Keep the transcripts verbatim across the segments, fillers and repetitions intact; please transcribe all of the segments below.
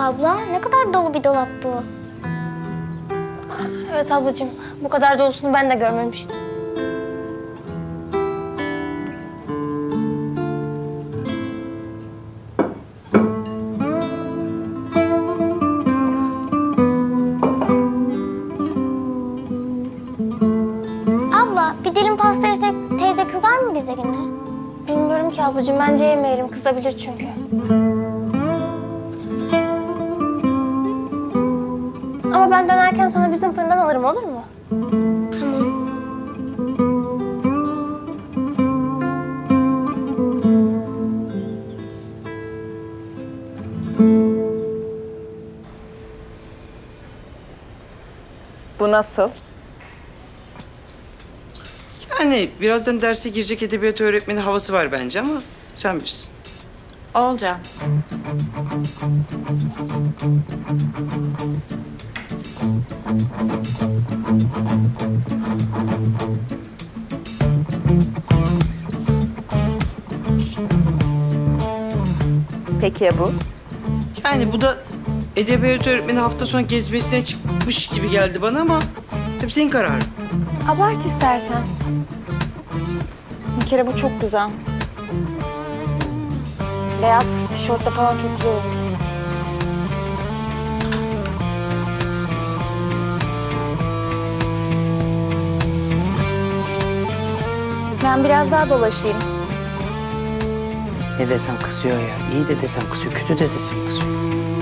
Abla ne kadar dolu bir dolap bu. Evet ablacığım, bu kadar dolusunu ben de görmemiştim. Abla bir dilim pasta yesek teyze kızar mı bize yine? Bilmiyorum ki ablacığım, bence yemeyelim, kızabilir çünkü. Ama ben dönerken sana bizim fırından alırım, olur mu? Tamam. Bu nasıl? Yani birazdan derse girecek edebiyat öğretmeni havası var bence ama sen bilirsin. Olcan. Peki ya bu? Yani bu da edebiyat öğretmeni hafta sonu gezmesine çıkmış gibi geldi bana ama tabii senin kararın. Abart istersen. Bir kere bu çok güzel. Beyaz tişörtle falan çok güzel olur. Ben biraz daha dolaşayım. Ne desem kızıyor ya. İyi de desem kızıyor, kötü de desem kızıyor.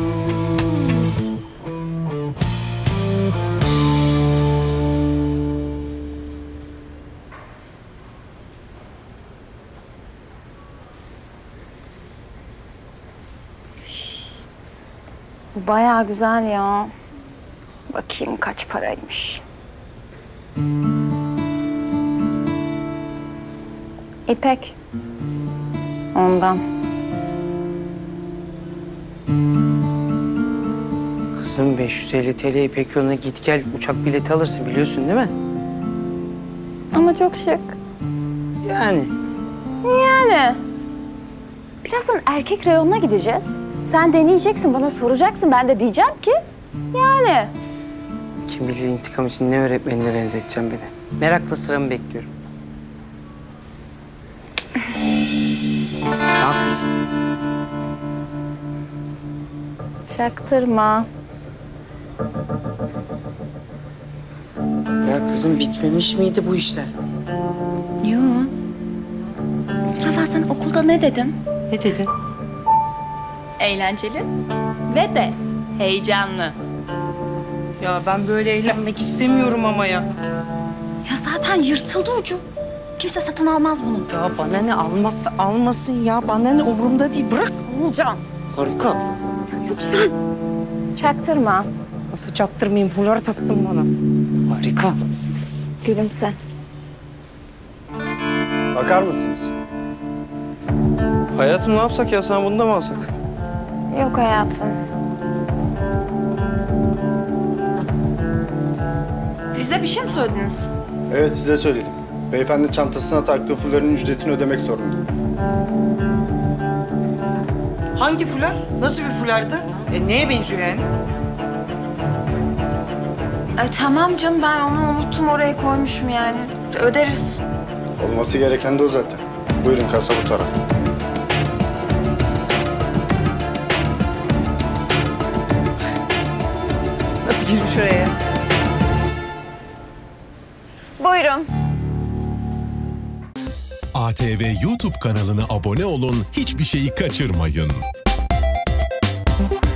Bu bayağı güzel ya. Bakayım kaç paraymış. İpek. Ondan. Kızım beş yüz elli TL İpek yoluna git gel uçak bileti alırsın biliyorsun değil mi? Ama çok şık. Yani. Yani. Birazdan erkek reyonuna gideceğiz. Sen deneyeceksin, bana soracaksın. Ben de diyeceğim ki yani. Kim bilir intikam için ne öğretmenine benzeteceğim beni. Merakla sıramı bekliyorum. Ne yapıyorsun? Çaktırma. Ya kızım bitmemiş miydi bu işler? Yo. Can ben sana okulda ne dedim? Ne dedin? Eğlenceli ve de heyecanlı. Ya ben böyle eğlenmek istemiyorum ama ya. Ya zaten yırtıldı ucu. Kimse satın almaz bunu. Ya bana ne alması almasın ya. Bana ne umurumda değil. Bırak. Can. Harika. Lütfen. Çaktırma. Nasıl çaktırmayayım? Fular taktın bana. Harika. Gülümse. Bakar mısınız? Hayatım ne yapsak ya? Sana bunu da mı alsak? Yok hayatım. Bize bir şey mi söylediniz? Evet, size söyledim. Beyefendi çantasına taktığı fuların ücretini ödemek zorunda. Hangi fular? Nasıl bir fulardı? E, neye benziyor yani? E, tamam canım, ben onu unuttum, oraya koymuşum yani. Öderiz. Olması gereken de o zaten. Buyurun, kasa bu tarafta. Nasıl girmiş oraya? Buyurun. A T V YouTube kanalına abone olun, hiçbir şeyi kaçırmayın.